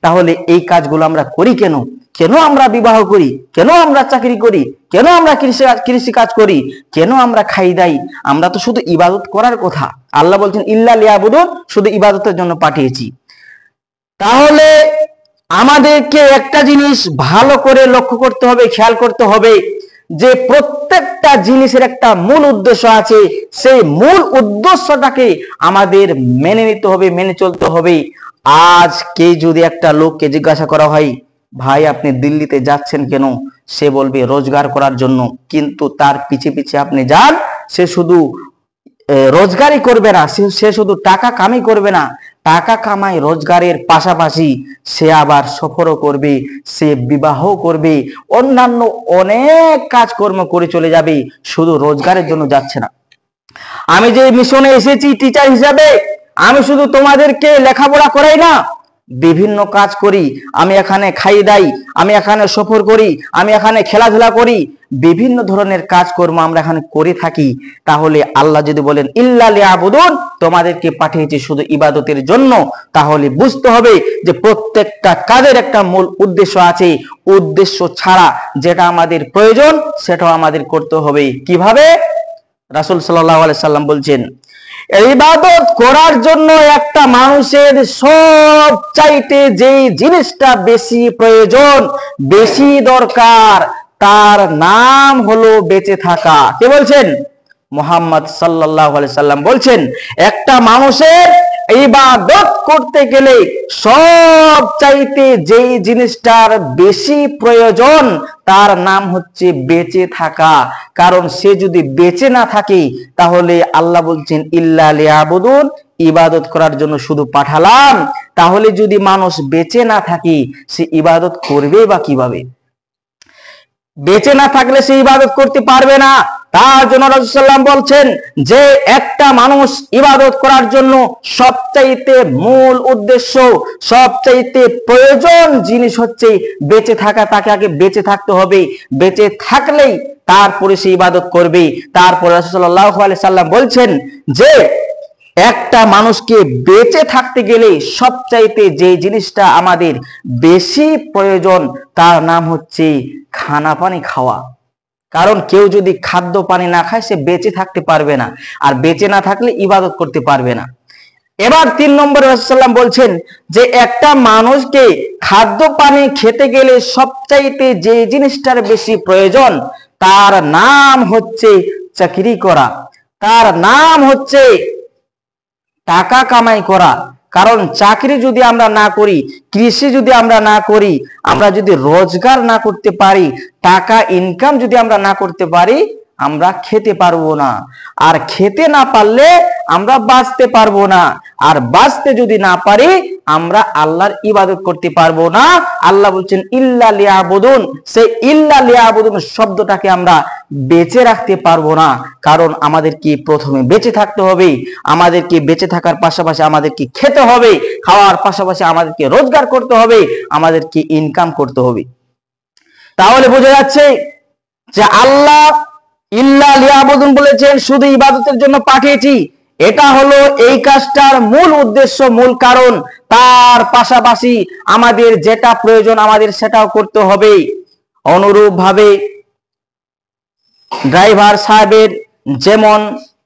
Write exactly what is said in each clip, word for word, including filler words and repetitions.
তাহলে এই কাজগুলো আমরা করি কেন? কেন আমরা বিবাহ করি? কেন আমরা চাকরি করি? কেন আমরা কৃষি কৃষি কাজ করি? কেন আমরা খাই দাই? আমরা তো শুধু ইবাদত করার কথা। আল্লাহ বলছেন ইল্লা লিয়াবুদুন, শুধু ইবাদতের জন্য পাঠিয়েছি। তাহলে আমাদেরকে একটা জিনিস ভালো করে লক্ষ্য করতে হবে, খেয়াল করতে হবে যে প্রত্যেকটা জিনিসের একটা মূল উদ্দেশ্য আছে। সেই মূল উদ্দেশ্যটাকে আমাদের মেনে নিতে হবে, মেনে চলতে হবে। আজ কে যদি একটা লোককে জিজ্ঞাসা করা হয়, ভাই আপনি দিল্লিতে যাচ্ছেন কেন? সে বলবে রোজগার করার জন্য। কিন্তু তার পিছে পিছে আপনি যান, সে শুধু রোজগারই করবে না, সে শুধু টাকা কামাই করবে না, টাকা কামাই রোজগারের পাশাপাশি সে আবার সফরও করবে, সে বিবাহ করবে, অন্যান্য অনেক কাজকর্ম করে চলে যাবে, শুধু রোজগারের জন্য যাচ্ছে না। আমি যে মিশনে এসেছি টিচার হিসাবে, আমি শুধু তোমাদেরকে লেখাপড়া করাই না, বিভিন্ন কাজ করি। আমি এখানে খাই দাই, আমি এখানে সফর করি, আমি এখানে খেলাধুলা করি, বিভিন্ন ধরনের কাজকর্ম আমরা এখানে করে থাকি। তাহলে আল্লাহ যদি বলেন ইল্লা লিয়াবুদুন, তোমাদেরকে পাঠিয়েছি শুধু ইবাদতের জন্য, তাহলে বুঝতে হবে যে প্রত্যেকটা কাজের একটা মূল উদ্দেশ্য আছে। উদ্দেশ্য ছাড়া যেটা আমাদের প্রয়োজন সেটাও আমাদের করতে হবে। কিভাবে? রাসূল সাল্লাল্লাহু আলাইহি সাল্লাম বলছেন, ইবাদত করার জন্য একটা মানুষের সব চাইতে যে জিনিসটা বেশি প্রয়োজন, বেশি দরকার, তার নাম হলো বেঁচে থাকা। কে বলছেন? মুহাম্মদ সাল্লাল্লাহু আলাইহি সাল্লাম বলছেন, একটা মানুষের ইবাদত করতে গেলে সব চাইতে যে জিনিসটার বেশি প্রয়োজন তার নাম হচ্ছে বেঁচে থাকা। কারণ সে যদি বেঁচে না থাকে তাহলে আল্লাহ বলছেন ইল্লা লিয়াবুদুন, ইবাদত করার জন্য শুধু পাঠালাম। তাহলে যদি মানুষ বেঁচে না থাকে সে ইবাদত করবে বা কিভাবে? বেঁচে না থাকলে সে ইবাদত করতে পারবে না। তার জন্য রাসূল সাল্লাল্লাহু আলাইহি ওয়াসাল্লাম বলছেন যে একটা মানুষ ইবাদত করার জন্য সবচাইতে মূল উদ্দেশ্য, সবচাইতে প্রয়োজন জিনিস হচ্ছে বেঁচে থাকা। তাকে আগে বেঁচে থাকতে হবে, বেঁচে থাকলেই তারপরে সে ইবাদত করবে। তারপরে রাসূল সাল্লাল্লাহু আলাইহি ওয়াসাল্লাম বলছেন যে একটা মানুষকে বেঁচে থাকতে গেলে সবচাইতে যে জিনিসটা আমাদের বেশি প্রয়োজন তার নাম হচ্ছে খানা পানি খাওয়া। কারণ কেউ যদি খাদ্য পানি না খায় সে বেঁচে থাকতে পারবে না, আর বেঁচে না থাকলে ইবাদত করতে পারবে না। এবার তিন নম্বরে রাসূল সাল্লাল্লাহু আলাইহি ওয়াসাল্লাম বলছেন যে একটা মানুষকে খাদ্য পানি খেতে গেলে সবচাইতে যে জিনিসটার বেশি প্রয়োজন তার নাম হচ্ছে চাকরি করা, তার নাম হচ্ছে টাকা কামাই করা। কারণ চাকরি যদি আমরা না করি, কৃষি যদি আমরা না করি, আমরা যদি রোজগার না করতে পারি, টাকা ইনকাম যদি আমরা না করতে পারি, আমরা খেতে পারবো না। আর খেতে না পারলে আমরা বাঁচতে পারবো না। আর বাঁচতে যদি না পারি আমরা আল্লাহর ইবাদত করতে পারবো না। আল্লাহ বলছেন ইল্লা লিয়াবুদুন, সেই ইল্লা লিয়াবুদুন শব্দটাকে আমরা বেঁচে রাখতে পারবো না। কারণ আমাদেরকে প্রথমে বেঁচে থাকতে হবে, আমাদেরকে বেঁচে থাকার পাশাপাশি আমাদেরকে খেতে হবে, খাওয়ার পাশাপাশি আমাদেরকে রোজগার করতে হবে, আমাদেরকে ইনকাম করতে হবে। তাহলে বোঝা যাচ্ছে যে আল্লাহ ইল্লা লিয়াবুদুন বলেছেন শুধু ইবাদতের জন্য পাঠিয়েছি। এটা হলো এই কাজটার মূল উদ্দেশ্য, মূল কারণ। তার পাশাপাশি আমাদের যেটা প্রয়োজন আমাদের সেটাও করতে হবে। অনুরূপ ভাবে ড্রাইভার সাহেবের যেমন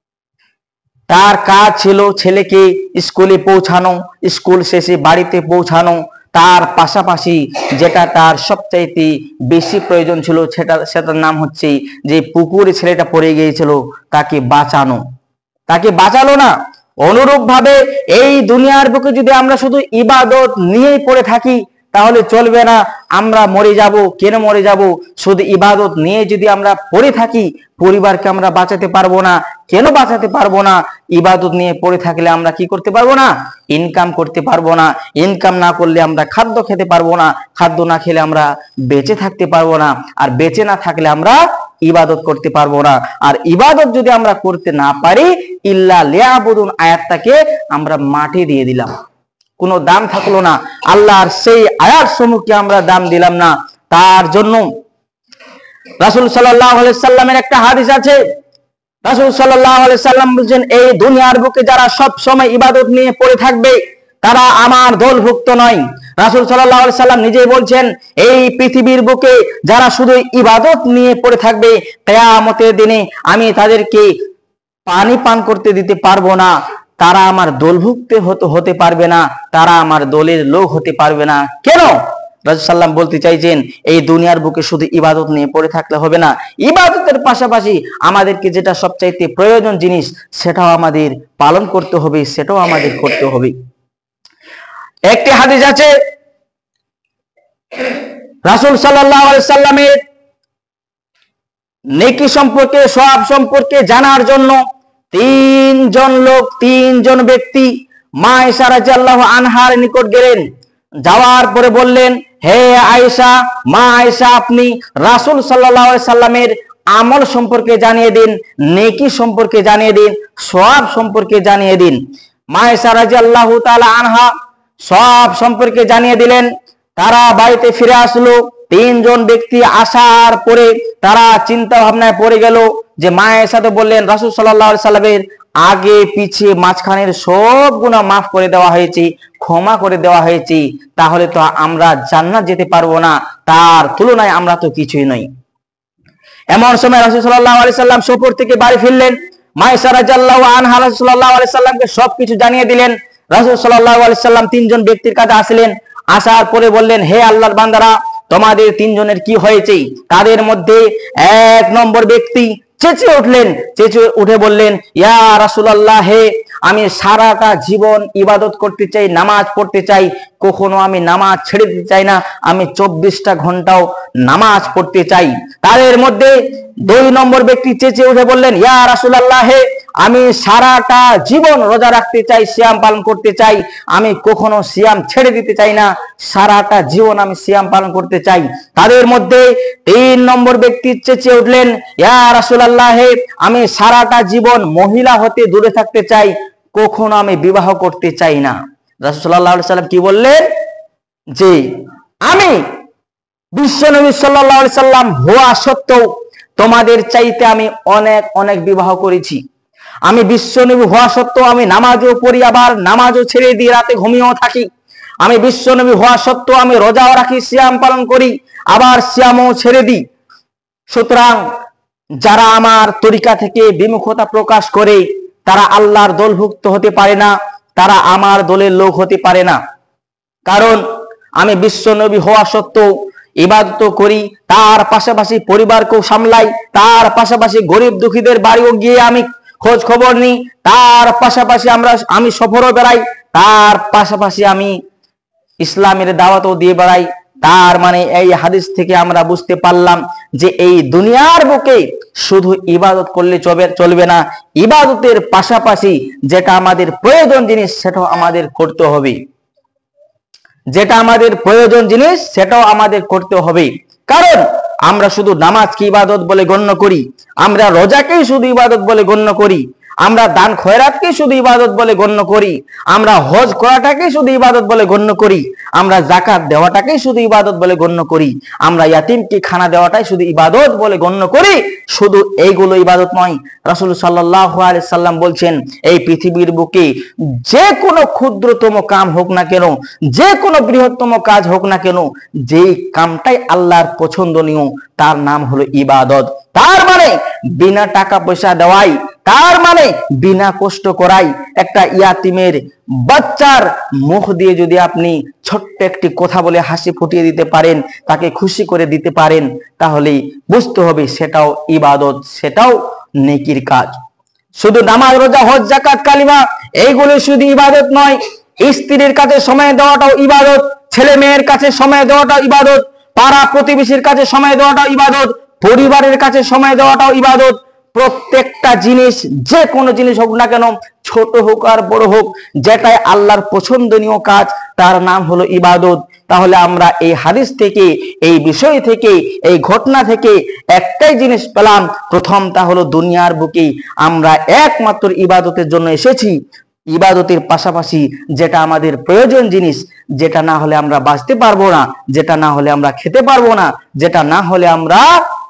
তার কাজ ছিল ছেলেকে স্কুলে পৌঁছানো, স্কুল শেষে বাড়িতে পৌঁছানো, তার পাশাপাশি যেটা তার সবচাইতে বেশি প্রয়োজন ছিল সেটা সেটার নাম হচ্ছে যে পুকুরে ছেলেটা পড়ে গিয়েছিল তাকে বাঁচানো, তাকে বাঁচালো না। অনুরূপ ভাবে এই দুনিয়ার বুকে যদি আমরা শুধু ইবাদত নিয়েই পড়ে থাকি তাহলে চলবে না। আমরা মরে যাব। কেন মরে যাব? শুধু ইবাদত নিয়ে যদি আমরা পড়ে থাকি পরিবারকে আমরা বাঁচাতে পারবো না। কেন বাঁচাতে পারবো না? ইবাদত নিয়ে পড়ে থাকলে আমরা কি করতে পারবো না? ইনকাম করতে পারবো না। ইনকাম না করলে আমরা খাদ্য খেতে পারবো না। খাদ্য না খেলে আমরা বেঁচে থাকতে পারবো না। আর বেঁচে না থাকলে আমরা ইবাদত করতে পারবো না। আর ইবাদত যদি আমরা করতে না পারি ইল্লা লিয়াবুদুন আয়াতটাকে আমরা মাটি দিয়ে দিলাম, কোনো দাম থাকলো না। আল্লাহর সেই আয়াত সমূহকে আমরা দাম দিলাম না। তার জন্য রাসূল সাল্লাল্লাহু আলাইহি সাল্লামের একটা হাদিস আছে। রাসূল সাল্লাল্লাহু আলাইহি সাল্লাম বলেন এই দুনিয়ার বুকে যারা সব সময় ইবাদত নিয়ে পড়ে থাকবে তারা আমার দলভুক্ত নয়। রাসূল সাল্লাল্লাহু আলাইহি সাল্লাম নিজেই বলছেন, এই পৃথিবীর বুকে যারা শুধু ইবাদত নিয়ে পড়ে থাকবে, কিয়ামতের দিনে আমি তাদেরকে পানি পান করতে দিতে পারবো না, তারা আমার দলভুক্ত হতে হতে পারবে না, তারা আমার দলের লোক হতে পারবে না। কেন? রাসূল সাল্লাম বলতে চাইছেন, এই দুনিয়ার বুকে শুধু ইবাদত নিয়ে পড়ে থাকলে হবে না, ইবাদতের পাশাপাশি আমাদেরকে যেটা সবচাইতে প্রয়োজন জিনিস সেটাও আমাদের পালন করতে হবে, সেটাও আমাদের করতে হবে। একটি হাদিস আছে, রাসূল সাল্লাল্লাহু আলাইহি সাল্লামের নেকি সম্পর্কে, সওয়াব সম্পর্কে জানার জন্য তিনজন লোক, তিনজন ব্যক্তি মা আয়েশা রাদিয়াল্লাহু আনহার নিকট গেলেন। যাওয়ার পরে বললেন, হে আয়েশা, মা আয়েশা, আপনি রাসূল সাল্লাল্লাহু আলাইহি সাল্লামের আমল সম্পর্কে জানিয়ে দিন, নেকি সম্পর্কে জানিয়ে দিন, সওয়াব সম্পর্কে জানিয়ে দিন। মা আয়েশা রাদিয়াল্লাহু তাআলা আনহা সওয়াব সম্পর্কে জানিয়ে দিলেন। তারা বাড়িতে ফিরে আসলো। তিনজন ব্যক্তি আসার পরে তারা চিন্তা ভাবনায় পড়ে গেল যে মা আয়েশা তো বললেন রাসূল সাল্লাল্লাহু আলাইহি সাল্লামের আগে পিছে মাঝখানের সব গুনাহ মাফ করে দেওয়া হয়েছে, ক্ষমা করে দেওয়া হয়েছে, তাহলে তো আমরা জান্নাত যেতে পারবো না, তার তুলনায় আমরা তো কিছুই নই। এমন সময় রাসূল সাল্লাল্লাহু আলাইহি সাল্লাম সফর থেকে বাড়ি ফিরলেন। মা আয়েশা রাদিয়াল্লাহু আনহা রাসূল সাল্লাল্লাহু আলাইহি সাল্লামকে সবকিছু জানিয়ে দিলেন। রাসূল সাল্লাল্লাহু আলাইহি সাল্লাম তিনজন ব্যক্তির কাছে আসলেন। আসার পরে বললেন, হে আল্লাহর বান্দারা, তোমাদের তিনজনের কি হয়েছে? তাদের মধ্যে এক নম্বর ব্যক্তি চেঁচিয়ে উঠলেন, চেঁচিয়ে উঠে বললেন, ইয়া রাসূলুল্লাহ, হে আমি সারাটা জীবন ইবাদত করতে চাই, নামাজ পড়তে চাই, কখনো আমি নামাজ ছেড়ে দিতে চাই না, আমি চব্বিশটা ঘন্টাও নামাজ পড়তে চাই। তাদের মধ্যে দুই নম্বর ব্যক্তি চেঁচিয়ে উঠে বললেন, ইয়া রাসূলুল্লাহ, হে আমি সারাটা জীবন রোজা রাখতে চাই, সিয়াম পালন করতে চাই, আমি কখনো সিয়াম ছেড়ে দিতে চাই না, সারাটা জীবন আমি সিয়াম পালন করতে চাই। তাদের মধ্যে তিন নম্বর ব্যক্তি চেঁচিয়ে উঠলেন, ইয়া রাসূলুল্লাহ, হে আমি সারাটা জীবন মহিলা হতে দূরে থাকতে চাই, কখনো আমি বিবাহ করতে চাই না। রাসূল সাল্লাল্লাহু আলাইহি সাল্লাম কি বললেন? যে আমি বিশ্বনবী সাল্লাল্লাহু আলাইহি সাল্লাম হওয়া সত্ত্বেও তোমাদের চাইতে আমি অনেক অনেক বিবাহ করেছি। আমি বিশ্বনবী হওয়া সত্ত্বেও আমি নামাজও পড়ি, আবার নামাজও ছেড়ে দিয়ে রাতে ঘুমিয়েও থাকি। আমি বিশ্বনবী হওয়া সত্ত্বেও আমি রোজাও রাখি, সিয়াম পালন করি, আবার সিয়ামও ছেড়ে দিই। সুতরাং যারা আমার তরিকা থেকে বিমুখতা প্রকাশ করে তারা আল্লাহর দলভুক্ত হতে পারে না, তারা আমার দলের লোক হতে পারে না। কারণ আমি বিশ্বনবী হওয়া সত্ত্বেও ইবাদত করি, তার পাশাপাশি পরিবারকেও সামলাই, তার পাশাপাশি গরিব দুঃখীদের বাড়িও গিয়ে আমি খোঁজ খবর নিই, তার পাশাপাশি আমরা আমি সফরও বেড়াই, তার পাশাপাশি আমি ইসলামের দাওয়াতও দিয়ে বেড়াই। তার মানে এই হাদিস থেকে আমরা বুঝতে পারলাম যে এই দুনিয়ার বুকে শুধু ইবাদত করলে চলবে না, ইবাদতের পাশাপাশি যেটা আমাদের প্রয়োজন জিনিস সেটাও আমাদের করতে হবে, যেটা আমাদের প্রয়োজন জিনিস সেটাও আমাদের করতে হবে। কারণ আমরা শুধু নামাজকে ইবাদত বলে গণ্য করি, আমরা রোজাকেই শুধু ইবাদত বলে গণ্য করি, আমরা দান খয়রাতকে শুধু ইবাদত বলে গণ্য করি, আমরা হজ করাটাকে শুধু ইবাদত বলে গণ্য করি, আমরা যাকাত দেওয়াটাকে শুধু ইবাদত বলে গণ্য করি, আমরা ইয়াতিমকে খানা দেওয়াটাই শুধু ইবাদত বলে গণ্য করি। শুধু এইগুলো ইবাদত নয়, রাসূল সাল্লাল্লাহু আলাইহি সাল্লাম বলছেন এই পৃথিবীর বুকে যে কোনো ক্ষুদ্রতম কাম হোক না কেন, যে কোনো বৃহত্তম কাজ হোক না কেন, যেই কামটাই আল্লাহর পছন্দনীয় তার নাম হলো ইবাদত। তার মানে বিনা টাকা পয়সা দেওয়াই, তার মানে বিনা কষ্ট করাই। একটা ইয়াতিমের বাচ্চার মুখ দিয়ে যদি আপনি ছোট্ট একটি কথা বলে হাসি ফুটিয়ে দিতে পারেন, তাকে খুশি করে দিতে পারেন, তাহলে বুঝতে হবে সেটাও ইবাদত, সেটাও নেকির কাজ। শুধু নামাজ, রোজা, হজ, যাকাত, কালিমা এইগুলো শুধু ইবাদত নয়, স্ত্রীর কাছে সময় দেওয়াটাও ইবাদত, ছেলে মেয়ের কাছে সময় দেওয়াটাও ইবাদত, পাড়া প্রতিবেশীর কাছে সময় দেওয়াটাও ইবাদত, পরিবারের কাছে সময় দেওয়াটাও ইবাদত। প্রত্যেকটা জিনিস, যে কোনো জিনিস হোক না কেন, ছোট হোক আর বড় হোক, যেটাই আল্লাহর পছন্দনীয় কাজ তার নাম হলো ইবাদত। তাহলে আমরা এই হাদিস থেকে, এই বিষয় থেকে, এই ঘটনা থেকে একটাই জিনিস পেলাম, প্রথমটা হলো দুনিয়ার বুকে আমরা একমাত্র ইবাদতের জন্য এসেছি। ইবাদতের পাশাপাশি যেটা আমাদের প্রয়োজন জিনিস, যেটা না হলে আমরা বাঁচতে পারবো না, যেটা না হলে আমরা খেতে পারবো না, যেটা না হলে আমরা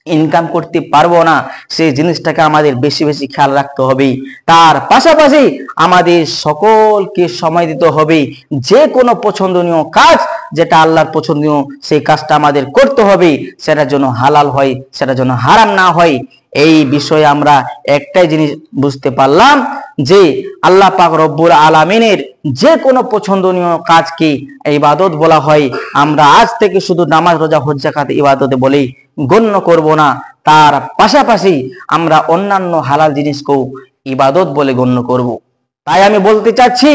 ইনকাম করতে পারবো না, সেই জিনিসটাকে আমাদের বেশি বেশি খেয়াল রাখতে হবে। তার পাশাপাশি আমাদের সকলকে সময় দিতে হবে। যে কোনো পছন্দনীয় কাজ যেটা আল্লাহর পছন্দনীয়, সেই কাজটা আমাদের করতে হবে, সেটা যেন হালাল হয়, সেটা যেন হারাম না হয়। এই বিষয়ে আমরা একটাই জিনিস বুঝতে পারলাম যে আল্লাহ পাক রব্বুল আলামিনের যে কোনো পছন্দনীয় কাজকে ইবাদত বলা হয়। আমরা আজ থেকে শুধু নামাজ, রোজা, হজ, যাকাত ইবাদতে বলেই গণ্য করব না, তার পাশাপাশি আমরা অন্যান্য হালাল জিনিসকেও ইবাদত বলে গণ্য করব। তাই আমি বলতে চাচ্ছি,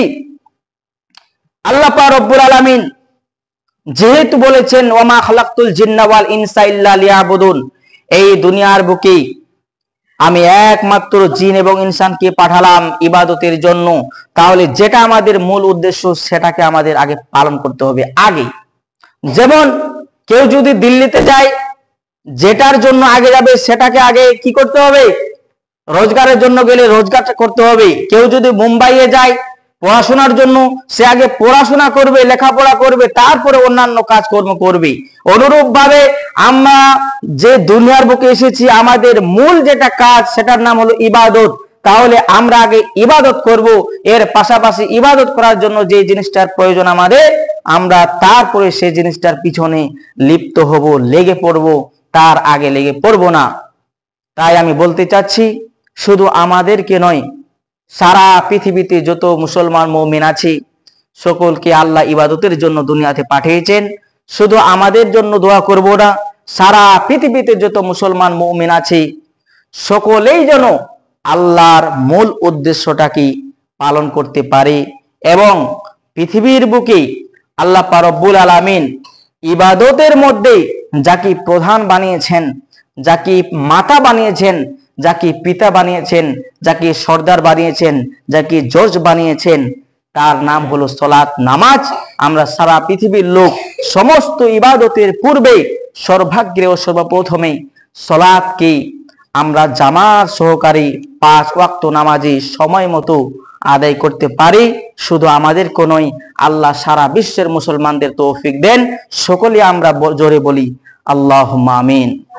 আল্লাহ পাক রব্বুল আলামিন যেহেতু বলেছেন ওয়ামা খালাকতুল জিন্না ওয়াল ইনসা ইল্লা লিয়াবুদুন, এই দুনিয়ার বুকে আমি একমাত্র জিন এবং ইনসানকে পাঠালাম ইবাদতের জন্য, তাহলে যেটা আমাদের মূল উদ্দেশ্য সেটাকে আমাদের আগে পালন করতে হবে আগে। যেমন কেউ যদি দিল্লিতে যায়, যেটার জন্য আগে যাবে সেটাকে আগে কি করতে হবে? রোজগারের জন্য গেলে রোজগারটা করতে হবে। কেউ যদি মুম্বাইয়ে যায় পড়াশোনার জন্য, সে আগে পড়াশোনা করবে, লেখাপড়া করবে, তারপরে অন্যান্য কাজকর্ম করবে। অনুরূপ ভাবে আমরা যে দুনিয়ার বুকে এসেছি, আমাদের মূল যেটা কাজ সেটার নাম হলো ইবাদত। তাহলে আমরা আগে ইবাদত করব, এর পাশাপাশি ইবাদত করার জন্য যে জিনিসটার প্রয়োজন আমাদের, আমরা তারপরে সেই জিনিসটার পিছনে লিপ্ত হব, লেগে পড়ব, তার আগে লেগে পড়ব না। তাই আমি বলতে চাচ্ছি, শুধু আমাদেরকে নয়, সারা পৃথিবীতে যত মুসলমান মুমিন আছে সকলকে আল্লাহ ইবাদতের জন্য দুনিয়াতে পাঠিয়েছেন। শুধু আমাদের জন্য দোয়া করব না, সারা পৃথিবীতে যত মুসলমান মুমিন আছে সকলেই যেন আল্লাহর মূল উদ্দেশ্যটাকে পালন করতে পারে এবং পৃথিবীর বুকে আল্লাহ পাক রব্বুল আলামিন ইবাদতের মধ্যে যাকে প্রধান বানিয়েছেন, যাকে মাতা বানিয়েছেন, যাকে পিতা বানিয়েছেন, যাকে সর্দার বানিয়েছেন, যাকে জজ বানিয়েছেন, তার নাম হলো সালাত, নামাজ। আমরা সারা পৃথিবীর লোক সমস্ত ইবাদতের পূর্বে সর্বাগ্রে ও সর্বপ্রথমে সালাতকে আমরা জামাত সহকারে পাঁচ ওয়াক্ত নামাজে সময় মতো আদায় করতে পারি। শুধু আমাদের কোনই, আল্লাহ সারা বিশ্বের মুসলমানদের তৌফিক দেন। সকলে আমরা জোরে বলি আল্লাহুম্মা আমিন।